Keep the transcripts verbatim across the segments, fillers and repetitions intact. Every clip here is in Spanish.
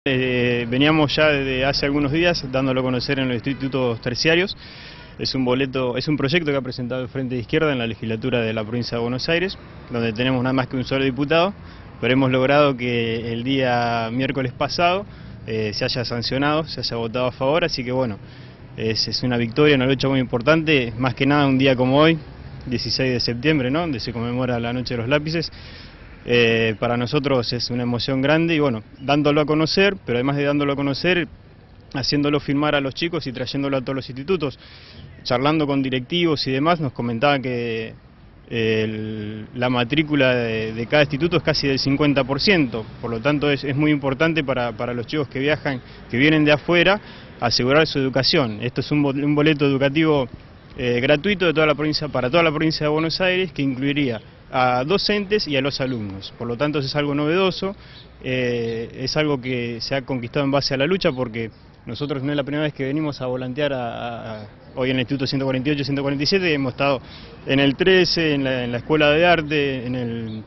Eh, veníamos ya desde hace algunos días dándolo a conocer en los institutos terciarios. Es un boleto, es un proyecto que ha presentado el Frente de Izquierda en la legislatura de la provincia de Buenos Aires, donde tenemos nada más que un solo diputado, pero hemos logrado que el día miércoles pasado eh, se haya sancionado, se haya votado a favor, así que bueno, es, es una victoria, una lucha muy importante, más que nada un día como hoy, dieciséis de septiembre, ¿no?, donde se conmemora la Noche de los Lápices. Eh, para nosotros es una emoción grande y bueno, dándolo a conocer, pero además de dándolo a conocer, haciéndolo firmar a los chicos y trayéndolo a todos los institutos, charlando con directivos y demás, nos comentaban que eh, el, la matrícula de, de cada instituto es casi del cincuenta por ciento, por lo tanto es, es muy importante para, para los chicos que viajan, que vienen de afuera, asegurar su educación. Esto es un, un boleto educativo eh, gratuito de toda la provincia, para toda la provincia de Buenos Aires, que incluiría a docentes y a los alumnos. Por lo tanto es algo novedoso, eh, es algo que se ha conquistado en base a la lucha, porque nosotros no es la primera vez que venimos a volantear a, a, a, hoy en el Instituto ciento cuarenta y ocho y ciento cuarenta y siete, hemos estado en el trece, en la, en la Escuela de Arte, en el,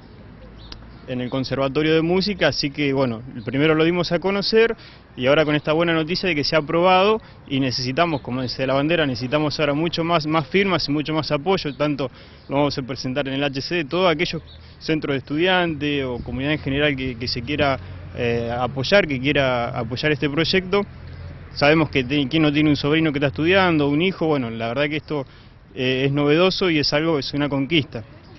en el Conservatorio de Música, así que bueno, primero lo dimos a conocer y ahora con esta buena noticia de que se ha aprobado y necesitamos, como dice la bandera, necesitamos ahora mucho más, más firmas y mucho más apoyo, tanto lo vamos a presentar en el H C, todos aquellos centros de estudiantes o comunidad en general que, que se quiera eh, apoyar, que quiera apoyar este proyecto. Sabemos que quien no tiene un sobrino que está estudiando, un hijo, bueno, la verdad que esto eh, es novedoso y es algo, es una conquista.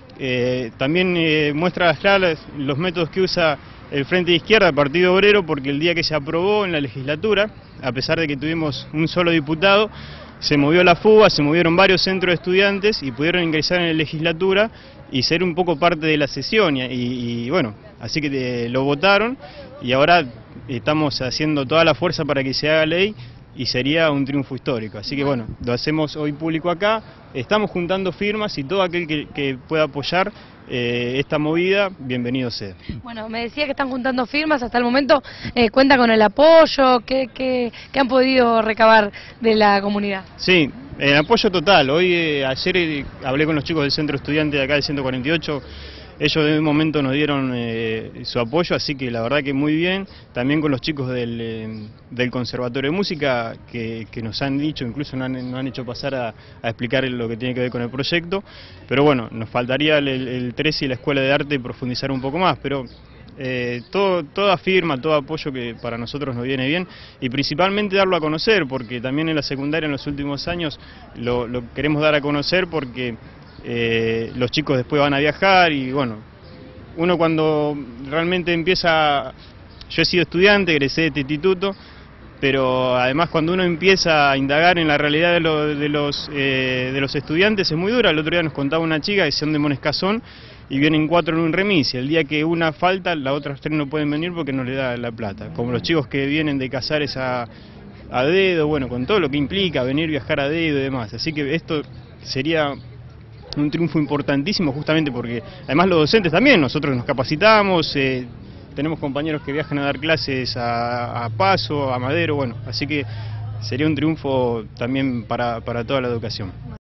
Eh, también eh, muestra las claras los métodos que usa el Frente de Izquierda, el Partido Obrero, porque el día que se aprobó en la legislatura, a pesar de que tuvimos un solo diputado, se movió la fuga, se movieron varios centros de estudiantes y pudieron ingresar en la legislatura y ser un poco parte de la sesión, y, y bueno, así que eh, lo votaron y ahora estamos haciendo toda la fuerza para que se haga ley y sería un triunfo histórico. Así que bueno, lo hacemos hoy público acá, estamos juntando firmas y todo aquel que, que pueda apoyar eh, esta movida, bienvenido sea. Bueno, me decía que están juntando firmas, hasta el momento eh, cuenta con el apoyo, ¿qué, qué, qué han podido recabar de la comunidad? Sí, el apoyo total. Hoy, eh, ayer eh, hablé con los chicos del centro estudiante de acá del ciento cuarenta y ocho, ellos de un momento nos dieron eh, su apoyo, así que la verdad que muy bien. También con los chicos del, eh, del Conservatorio de Música, que, que nos han dicho, incluso nos han, nos han hecho pasar a, a explicar lo que tiene que ver con el proyecto. Pero bueno, nos faltaría el, el trece y la Escuela de Arte profundizar un poco más, pero eh, todo, toda firma, todo apoyo que para nosotros nos viene bien, y principalmente darlo a conocer, porque también en la secundaria en los últimos años lo, lo queremos dar a conocer porque Eh, los chicos después van a viajar y bueno, uno cuando realmente empieza, yo he sido estudiante, egresé de este instituto, pero además cuando uno empieza a indagar en la realidad de, lo, de, los, eh, de los estudiantes es muy dura. El otro día nos contaba una chica que son de Monescazón y vienen cuatro en un remis, y el día que una falta, las otras tres no pueden venir porque no le da la plata, como los chicos que vienen de Casares a, a dedo, bueno, con todo lo que implica venir, viajar a dedo y demás, así que esto sería un triunfo importantísimo, justamente porque además los docentes también, nosotros nos capacitamos, eh, tenemos compañeros que viajan a dar clases a, a Paso, a Madero, bueno, así que sería un triunfo también para, para toda la educación.